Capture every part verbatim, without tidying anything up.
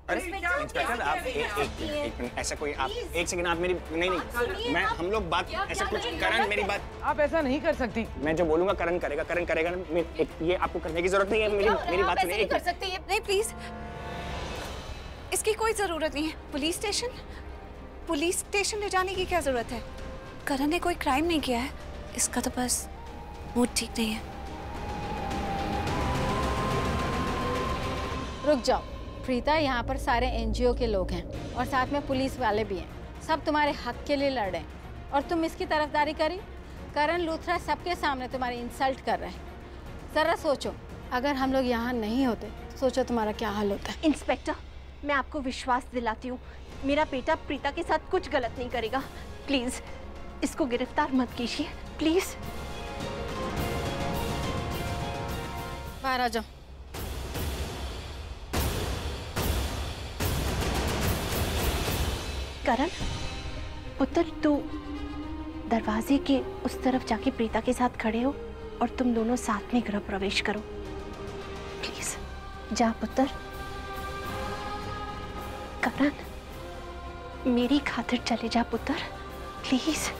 अरे इंस्पेक्टर आप एक एक एक मिनट ऐसा कोई आप एक सेकंड आप मेरी नहीं नहीं मैं हम लोग बात ऐसा कुछ करण मेरी बात आप ऐसा नहीं कर सकती। मैं जो बोलूंगा करण करेगा करण करेगा ना एक ये आपको करने की जरूरत नहीं है मेरी मेरी बात सुनिए। नहीं कर सकती है नहीं प्लीज इसकी कोई जरूरत नहीं है। पुलिस स्टेशन पुलिस स्टेशन ले जाने की क्या जरूरत है? करण ने कोई क्राइम नहीं किया है, इसका तो बस मूड ठीक नहीं है। रुक जाओ प्रीता, यहाँ पर सारे एनजीओ के लोग हैं और साथ में पुलिस वाले भी हैं, सब तुम्हारे हक के लिए लड़ रहे हैं और तुम इसकी तरफदारी करी। करण लूथरा सबके सामने तुम्हारी इंसल्ट कर रहे हैं। जरा सोचो अगर हम लोग यहाँ नहीं होते सोचो तुम्हारा क्या हाल होता है। इंस्पेक्टर मैं आपको विश्वास दिलाती हूँ, मेरा बेटा प्रीता के साथ कुछ गलत नहीं करेगा। प्लीज इसको गिरफ्तार मत कीजिए प्लीज। बाहर आ जाओ। करण पुत्र तू दरवाजे के उस तरफ जाके प्रीता के साथ खड़े हो और तुम दोनों साथ में गृह प्रवेश करो प्लीज। जा पुत्र। करण मेरी खातिर चले जा पुत्र प्लीज।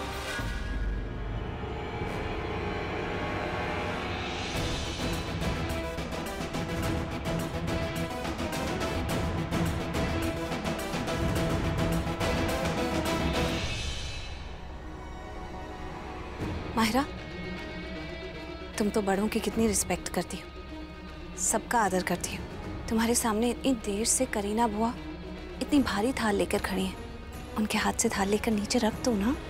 माहिरा तुम तो बड़ों की कितनी रिस्पेक्ट करती हो, सबका आदर करती हो। तुम्हारे सामने इतनी देर से करीना बुआ इतनी भारी थाल लेकर खड़ी हैं, उनके हाथ से थाल लेकर नीचे रख दो ना।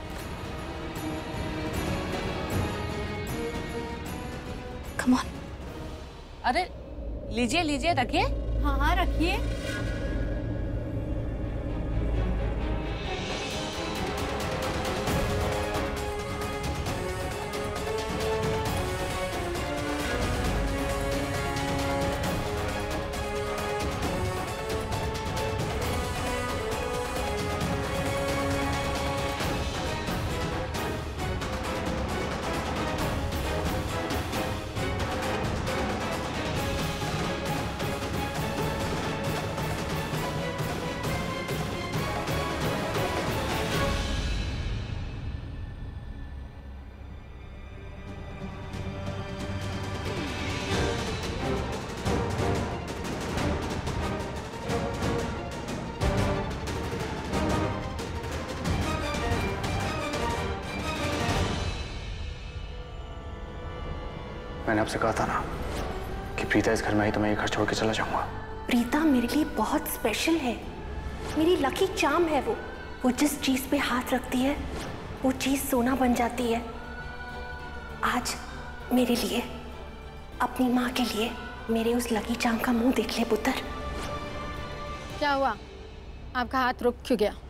Come on. अरे लीजिए लीजिए रखिए। हाँ हाँ रखिए। मैंने आपसे कहा था ना कि प्रीता इस घर में आई तो मैं ये घर छोड़ के चला जाऊंगा। प्रीता मेरे लिए बहुत स्पेशल है, मेरी लकी चार्म है वो। वो जिस चीज पे हाथ रखती है वो चीज सोना बन जाती है। आज मेरे लिए, अपनी माँ के लिए मेरे उस लकी चार्म का मुंह देख ले पुत्र। क्या हुआ, आपका हाथ रुक क्यों गया?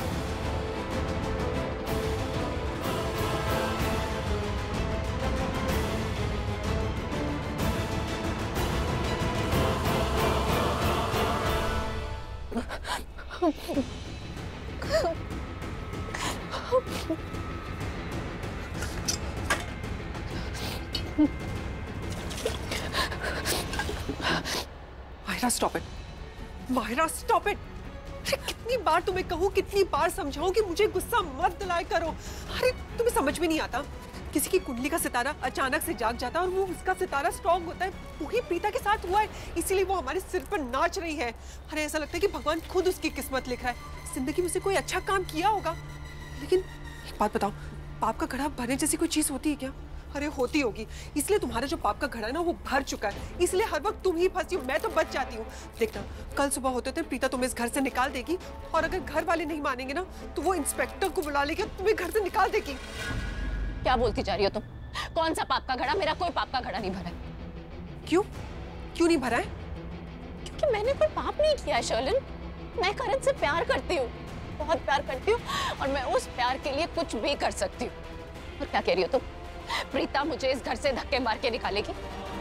Mahira stop it, Mahira stop it. अरे कितनी बार तुम्हें कहूँ, कितनी बार समझाऊं कि मुझे गुस्सा मत दिलाया करो। अरे तुम्हें समझ में नहीं आता, किसी की कुंडली का सितारा अचानक से जाग जाता है और वो उसका सितारा स्ट्रॉन्ग होता है। वही प्रीता के साथ हुआ है, इसीलिए वो हमारे सिर पर नाच रही है। अरे ऐसा लगता है कि भगवान खुद उसकी किस्मत लिख रहा है, जिंदगी में से कोई अच्छा काम किया होगा। लेकिन एक बात बताओ, पाप का घड़ा भरने जैसी कोई चीज होती है क्या? अरे होती होगी, इसलिए तुम्हारा जो पाप का घड़ा है ना वो भर चुका है, इसलिए हर वक्त तुम ही फंसी हो, मैं तो बच जाती हूँ। देखना कल सुबह होते होते प्रीता तुम्हें इस घर से निकाल देगी और अगर घर वाले नहीं मानेंगे ना तो वो इंस्पेक्टर को बुला लेके तुम्हें घर से निकाल देगी। क्या बोलती जा रही हो तुम? कौन सा पाप का घड़ा? मेरा कोई पाप का घड़ा नहीं भरा है। क्यों क्यों नहीं भरा है? क्योंकि मैंने कोई पाप नहीं किया है शर्लिन। मैं करण से प्यार करती हूँ, बहुत प्यार करती हूँ और मैं उस प्यार के लिए कुछ भी कर सकती हूँ। और क्या कह रही हो तुम? प्रीता मुझे इस घर से धक्के मार के निकालेगी?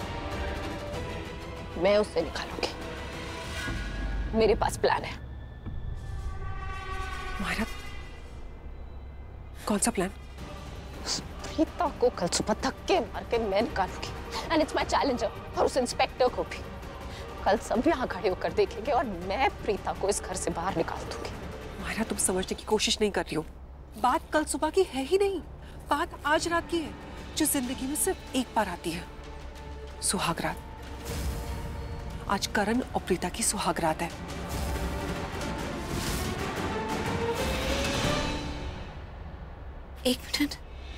मैं उससे निकालूंगी, मेरे पास प्लान है। माहिरा, कौन सा प्लान? प्रीता को कल सुबह धक्के मार के मैं निकालूंगी, एंड इट्स माय चैलेंजर। और उस इंस्पेक्टर को भी। कल सब यहाँ खड़े होकर देखेंगे और मैं प्रीता को इस घर से बाहर निकाल दूंगी। मायरा, तुम समझने की कोशिश नहीं कर रही हो। बात कल सुबह की है ही नहीं, बात आज रात की है, जो जिंदगी में सिर्फ एक बार आती है, सुहाग रात। आज करण और प्रीता की सुहाग रात है। एक मिनट,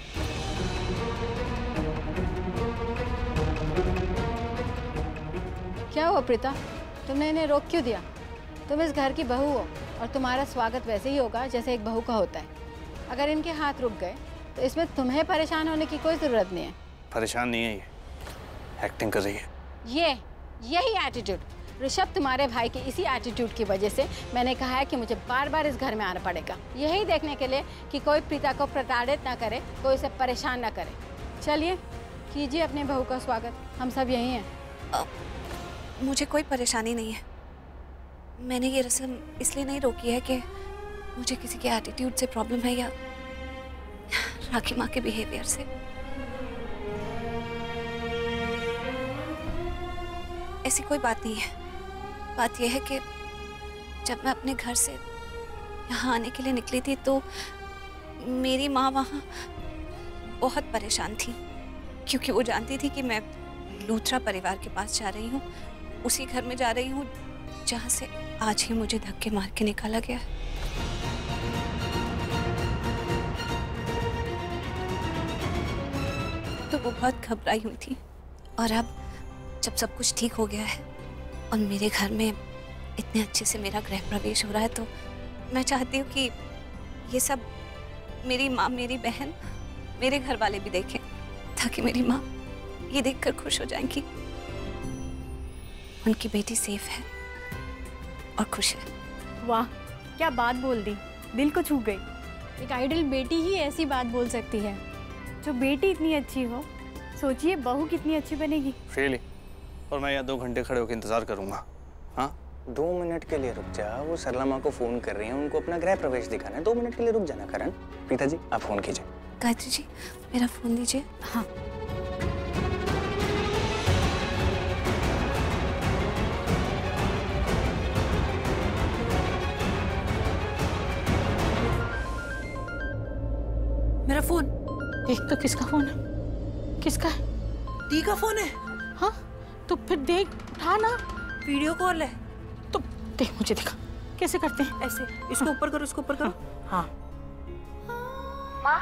क्या हुआ प्रीता, तुमने इन्हें रोक क्यों दिया? तुम इस घर की बहू हो और तुम्हारा स्वागत वैसे ही होगा जैसे एक बहू का होता है। अगर इनके हाथ रुक गए तो इसमें तुम्हें परेशान होने की कोई जरूरत नहीं है। परेशान नहीं है, ये एक्टिंग कर रही है। ये यही एटीट्यूड, ऋषभ, तुम्हारे भाई के इसी एटीट्यूड की वजह से मैंने कहा है कि मुझे बार बार इस घर में आना पड़ेगा, यही देखने के लिए कि कोई प्रीता को प्रताड़ित ना करे, कोई उसे परेशान ना करे। चलिए कीजिए अपने बहू का स्वागत, हम सब यही हैं। आ, मुझे कोई परेशानी नहीं है। मैंने ये रस्म इसलिए नहीं रोकी है कि मुझे किसी के एटीट्यूड से प्रॉब्लम है या राखी माँ के बिहेवियर से। ऐसी कोई बात नहीं है। बात यह है कि जब मैं अपने घर से यहाँ आने के लिए निकली थी तो मेरी माँ वहाँ बहुत परेशान थी, क्योंकि वो जानती थी कि मैं लूथरा परिवार के पास जा रही हूँ, उसी घर में जा रही हूँ जहाँ से आज ही मुझे धक्के मार के निकाला गया। तो वो बहुत घबराई हुई थी। और अब जब सब कुछ ठीक हो गया है और मेरे घर में इतने अच्छे से मेरा गृह प्रवेश हो रहा है, तो मैं चाहती हूँ कि ये सब मेरी माँ, मेरी बहन, मेरे घर वाले भी देखें, ताकि मेरी माँ ये देखकर खुश हो जाएंगी उनकी बेटी सेफ है और खुश है। वाह, क्या बात बोल दी, दिल को छू गई। एक आइडल बेटी ही ऐसी बात बोल सकती है। जो बेटी इतनी अच्छी हो, सोचिए बहू कितनी अच्छी बनेगी। रियली? और मैं यहाँ दो घंटे खड़े होकर इंतजार करूंगा? हाँ, दो मिनट के लिए रुक जा, वो सरला माँ को फोन कर रही हैं, उनको अपना गृह प्रवेश दिखाना है। दो मिनट के लिए रुक जाना करण। प्रीता जी, आप फोन कीजिए। गायत्री जी, मेरा फोन दीजिए। हाँ। मेरा फोन। देख तो किसका फोन है? किसका है? डी का फोन है। हाँ, तो फिर देख, उठा ना। वीडियो कॉल है। तो देख, मुझे दिखा कैसे करते हैं। ऐसे, इसको ऊपर करो, इसको ऊपर करो। हाँ। माँ।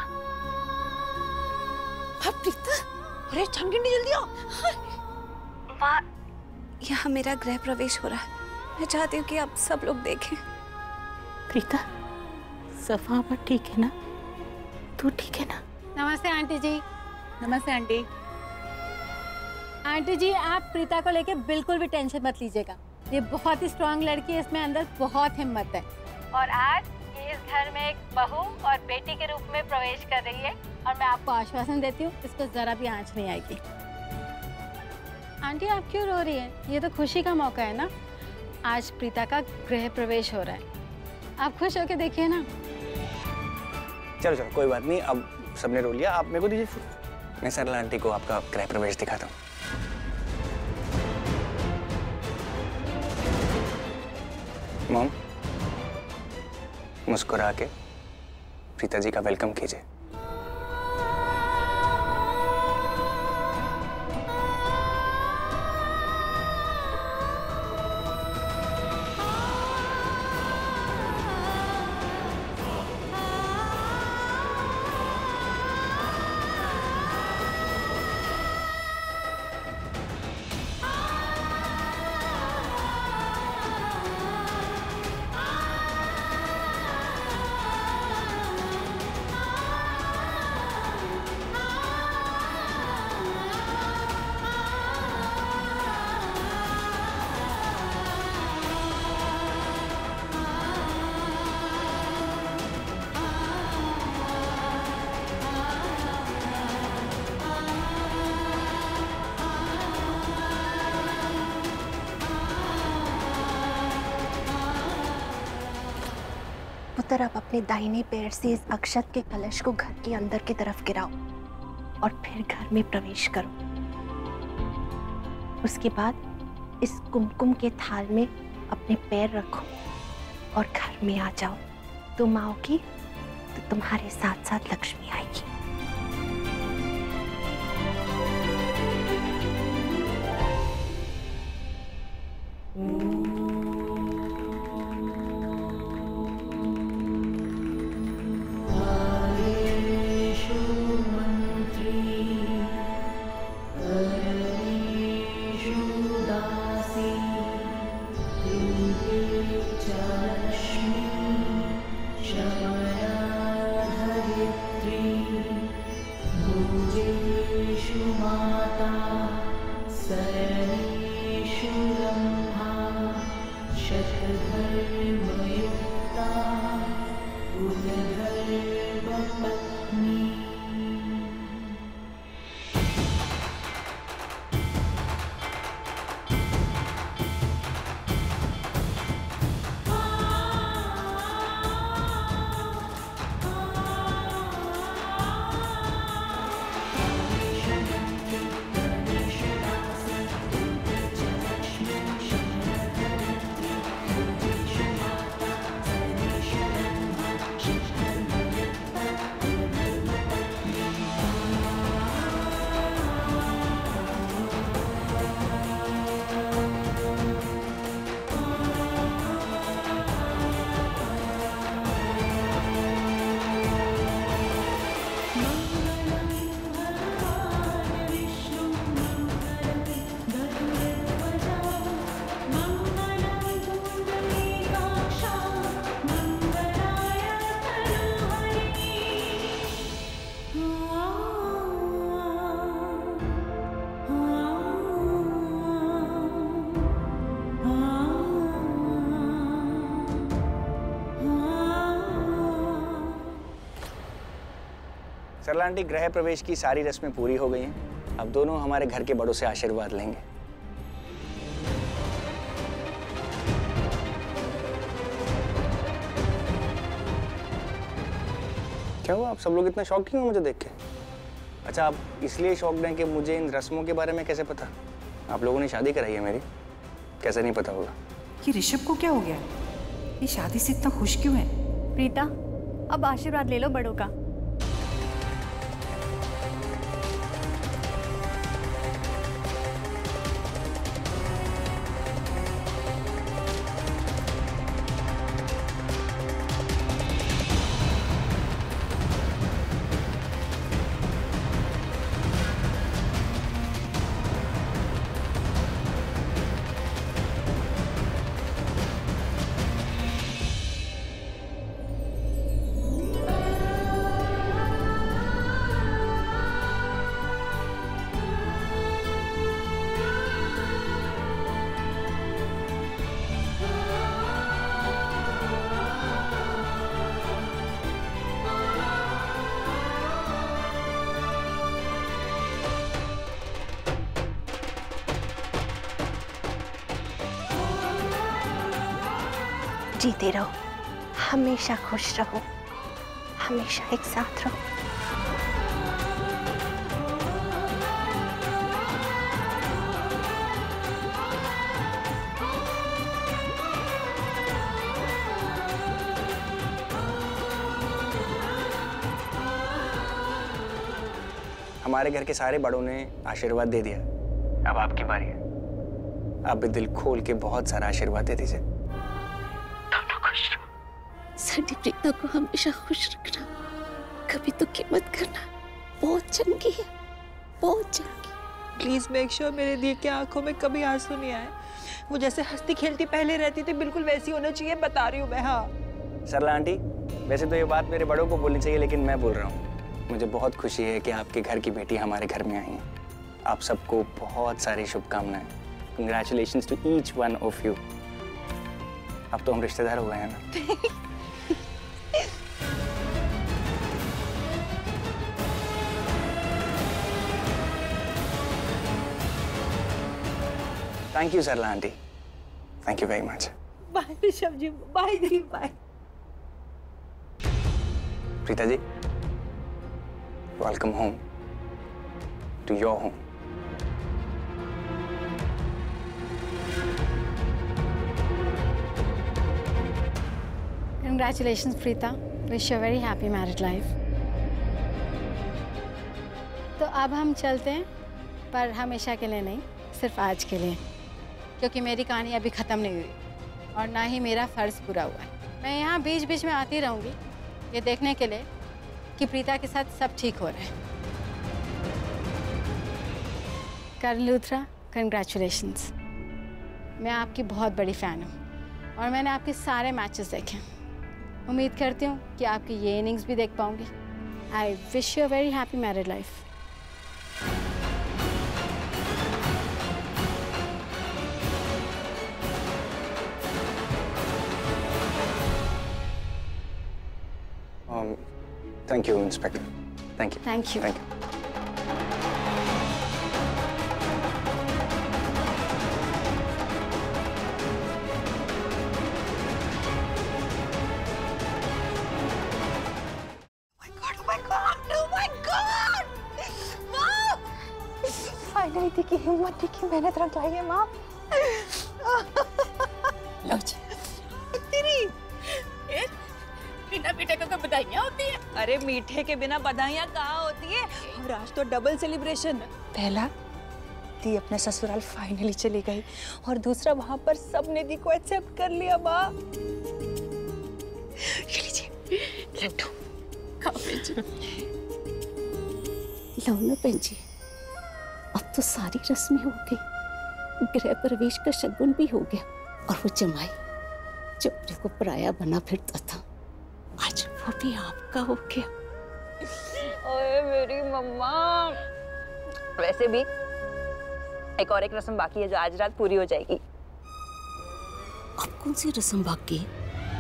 हाँ प्रीता, अरे छमगिंडी जल्दी आओ। माँ, यहाँ मेरा गृह प्रवेश हो रहा है। मैं चाहती हूँ कि आप सब लोग देखें। प्रीता, सफा पर ठीक है ना? तू ठीक है ना? नमस्ते आंटी जी। नमस्ते आंटी। आंटी जी, आप प्रीता को लेके बिल्कुल भी टेंशन मत लीजिएगा। ये बहुत ही स्ट्रांग लड़की है, इसमें अंदर बहुत हिम्मत है और आज ये इस घर में एक बहू और बेटी के रूप में प्रवेश कर रही है। और मैं आपको आश्वासन देती हूँ, इसको जरा भी आंच नहीं आएगी। आंटी, आप क्यों रो रही हैं? ये तो खुशी का मौका है ना। आज प्रीता का गृह प्रवेश हो रहा है, आप खुश होके देखिए ना। चलो चलो, कोई बात नहीं, अब सबने रो लिया। आप मेरे को दीजिए फोन, मैं सरला आंटी को आपका गृह प्रवेश दिखाता हूँ। मॉम, मुस्कुरा के प्रीता जी का वेलकम कीजिए। पुत्र, अब अपने दाहिने पैर से इस अक्षत के कलश को घर के अंदर की तरफ गिराओ और फिर घर में प्रवेश करो। उसके बाद इस कुमकुम के थाल में अपने पैर रखो और घर में आ जाओ। तुम आओगी तो तुम्हारे साथ साथ लक्ष्मी आएगी। सरला आंटी, गृह प्रवेश की सारी रस्में पूरी हो गई हैं। अब दोनों हमारे घर के बड़ों से आशीर्वाद लेंगे। क्या हुआ, आप सब लोग इतना शौक क्यों हो मुझे देख के? अच्छा, आप इसलिए शौक हैं कि मुझे इन रस्मों के बारे में कैसे पता? आप लोगों ने शादी कराई है मेरी, कैसे नहीं पता होगा? ये ऋषभ को क्या हो गया? ये शादी से इतना खुश क्यों है? प्रीता, अब आशीर्वाद ले लो बड़ों का। जीते रहो, हमेशा खुश रहो, हमेशा एक साथ रहो। हमारे घर के सारे बड़ों ने आशीर्वाद दे दिया, अब आपकी बारी है। आप भी दिल खोल के बहुत सारा आशीर्वाद दे दीजिए। साडी प्रीता को हमेशा खुश रखना, कभी तो कीमत करना। बहुत चंगी है, बहुत चंगी। प्लीज मेक श्योर मेरे दिए की आंखों में कभी आंसू नहीं आए। वो जैसे हंसती खेलती पहले रहती थी, बिल्कुल वैसी होना चाहिए, बता रही हूँ मैं। हाँ सरला आंटी, वैसे तो ये बात मेरे बड़ों को बोलनी चाहिए, लेकिन मैं बोल रहा हूँ। मुझे बहुत खुशी है कि आपके घर की बेटी हमारे घर में आई है। आप सबको बहुत सारी शुभकामनाएं। Congratulations to each one of you. अब तो हम रिश्तेदार हो गए हैं ना। Thank you Sarla aunty, thank you very much. Bye Rishabh ji, bye ji, bye. Preeta ji, welcome home to your home. Congratulations Preeta, wish you very happy married life. तो अब हम चलते हैं, पर हमेशा के लिए नहीं, सिर्फ आज के लिए, क्योंकि मेरी कहानी अभी ख़त्म नहीं हुई और ना ही मेरा फ़र्ज़ पूरा हुआ है। मैं यहाँ बीच बीच में आती रहूँगी ये देखने के लिए कि प्रीता के साथ सब ठीक हो रहा है। करण लूथरा, कंग्रेचुलेशंस। मैं आपकी बहुत बड़ी फ़ैन हूँ और मैंने आपके सारे मैचेस देखे हैं। उम्मीद करती हूँ कि आपकी ये इनिंग्स भी देख पाऊँगी। I wish you a very happy married life. Thank you inspector, thank you thank you thank you. Finally थी की हिम्मत थी की मेहनत रख लाई है माँ। लो जी तेरी बिना मीठे को तो बधाइयाँ होती है। अरे मीठे के बिना बधाइयाँ कहाँ होती है। और आज तो डबल सेलिब्रेशन। पहला दी अपने ससुराल फाइनली चली गई और दूसरा वहां पर सबने दी को एक्सेप्ट कर लिया। माँ ये लीजिए लड्डू खाओ बेंजी। लो ना बेंजी, अब तो सारी रस्में हो गई, गृह प्रवेश का शगुन भी हो गया और वो जमाई जो अपने को पराया बना फिरता था आज वो भी आपका हो गया। ओए मेरी मम्मा। वैसे भी एक और एक रस्म बाकी है जो आज रात पूरी हो जाएगी। अब कौन सी रस्म बाकी है?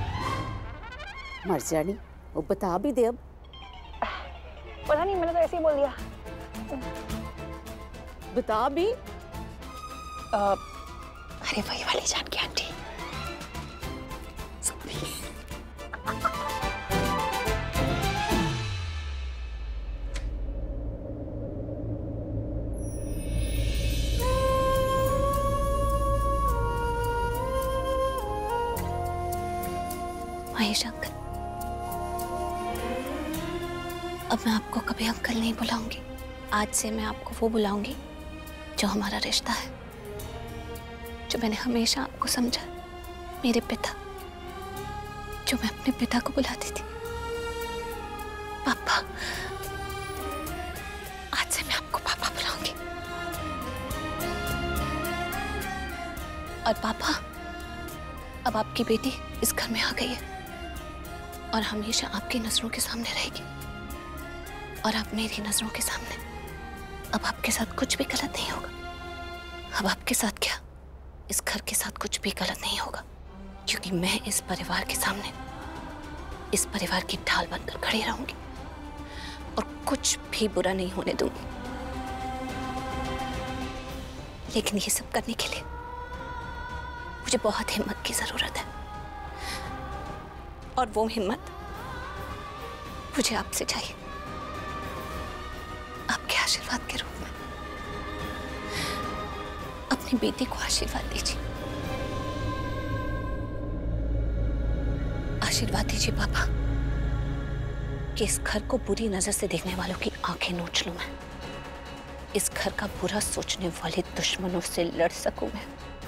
मर जानी, वो बता भी दे। अब पता नहीं, मैंने तो ऐसे ही बोल दिया। बता भी। आ, अरे वही वाली जान की आंटी। महेश अंकल, अब मैं आपको कभी अंकल नहीं बुलाऊंगी। आज से मैं आपको वो बुलाऊंगी जो हमारा रिश्ता है, जो मैंने हमेशा आपको समझा, मेरे पिता, जो मैं अपने पिता को बुलाती थी, पापा। आज से मैं आपको पापा बुलाऊंगी। और पापा, अब आपकी बेटी इस घर में आ गई है और हमेशा आपकी नजरों के सामने रहेगी और आप मेरी नजरों के सामने। अब आपके साथ कुछ भी गलत नहीं होगा। अब आपके साथ क्या, इस घर के साथ कुछ भी गलत नहीं होगा, क्योंकि मैं इस परिवार के सामने इस परिवार की ढाल बनकर खड़ी रहूंगी और कुछ भी बुरा नहीं होने दूंगी। लेकिन ये सब करने के लिए मुझे बहुत हिम्मत की जरूरत है और वो हिम्मत मुझे आपसे चाहिए, आपके आशीर्वाद के रूप में। अपनी बेटी को आशीर्वाद दीजिए, आशीर्वाद दीजिए पापा कि इस घर को बुरी नजर से देखने वालों की आंखें नोच लूं मैं, इस घर का बुरा सोचने वाले दुश्मनों से लड़ सकूं मैं।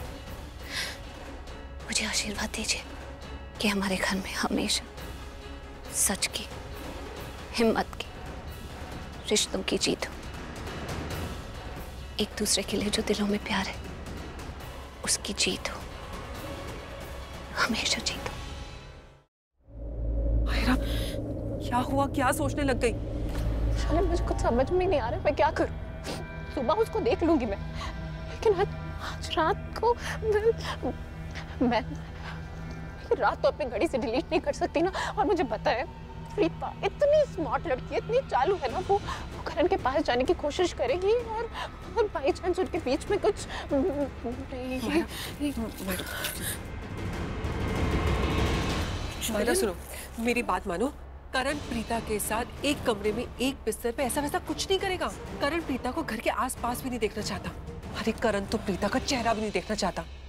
मुझे आशीर्वाद दीजिए कि हमारे घर में हमेशा सच की, हिम्मत की, रिश्तों की जीत हो। एक दूसरे के लिए जो दिलों में प्यार है उसकी जीत हो, हमेशा जीत हो। माहिरा, क्या हुआ? क्या सोचने लग गई? शालिन, मुझे कुछ समझ में नहीं आ रहा मैं क्या करूं। सुबह उसको देख लूंगी मैं, लेकिन आज आज रात को मैं, मैं रात तो अपनी घड़ी से डिलीट नहीं कर सकती ना। और मुझे पता है प्रीता इतनी स्मार्ट लड़की है, इतनी चालू है ना, वो वो करण के पास जाने की कोशिश करेगी और और बाई चांस उनके बीच में कुछ माहिरा सुनो, मेरी बात मानो। करण प्रीता के साथ एक कमरे में एक बिस्तर पे ऐसा वैसा कुछ नहीं करेगा। करण प्रीता को घर के आसपास भी नहीं देखना चाहता। अरे करण तो प्रीता का चेहरा भी नहीं देखना चाहता।